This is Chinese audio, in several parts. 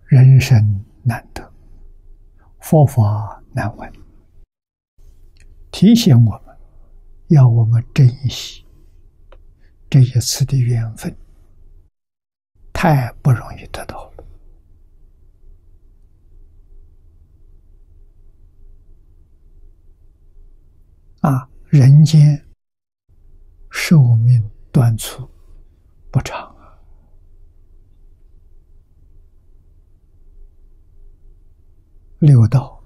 人生难得，佛法难闻，提醒我们，要我们珍惜这一次的缘分，太不容易得到了。人间寿命短促不长啊，六道、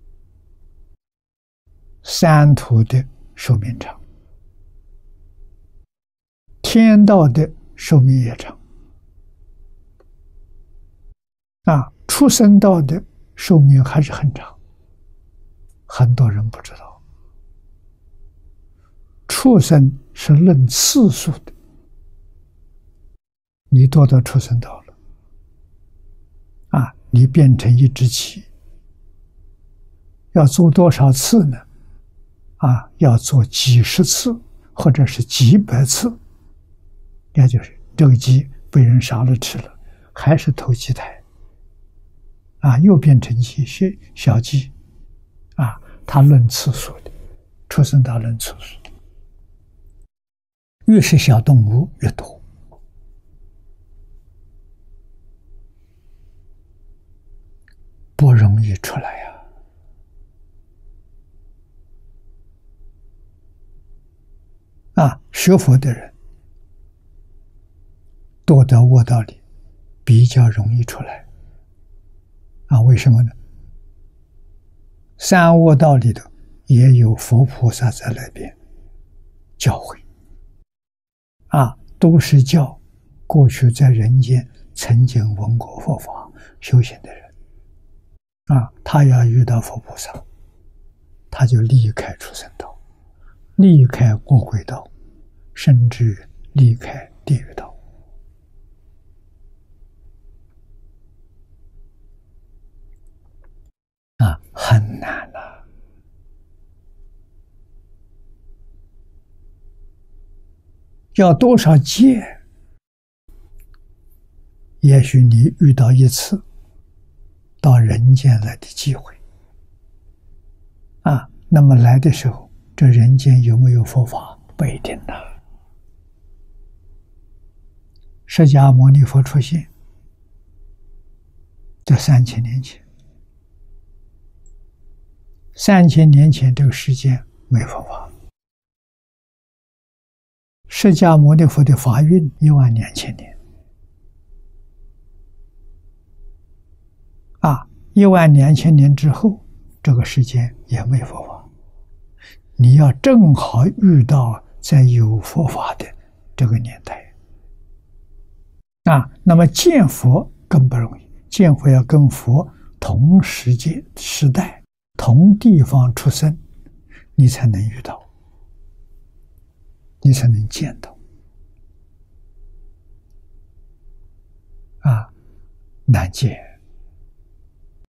三途的寿命长，天道的寿命也长，畜生道的寿命还是很长，很多人不知道。畜生是论次数的，你堕到畜生道了，你变成一只鸡，要做多少次呢？要做几十次，或者是几百次，也就是这个鸡被人杀了吃了，还是投鸡胎，又变成小鸡，它论次数的，畜生道论次数。越是小动物越多，不容易出来学佛的人堕到卧道里比较容易出来为什么呢？三卧道里头也有佛菩萨在那边教诲都是教过去在人间曾经闻过佛法修行的人他要遇到佛菩萨，他就离开畜生道，离开恶鬼道，甚至离开地狱道很难要多少劫？也许你遇到一次到人间来的机会那么来的时候，这人间有没有佛法不一定的。释迦牟尼佛出现这3000年前，3000年前这个世间没佛法。释迦牟尼佛的法运12000年，12000年之后，这个世间也没佛法。你要正好遇到在有佛法的这个年代那么见佛更不容易，见佛要跟佛同时代、同地方出生，你才能遇到，你才能见到难见。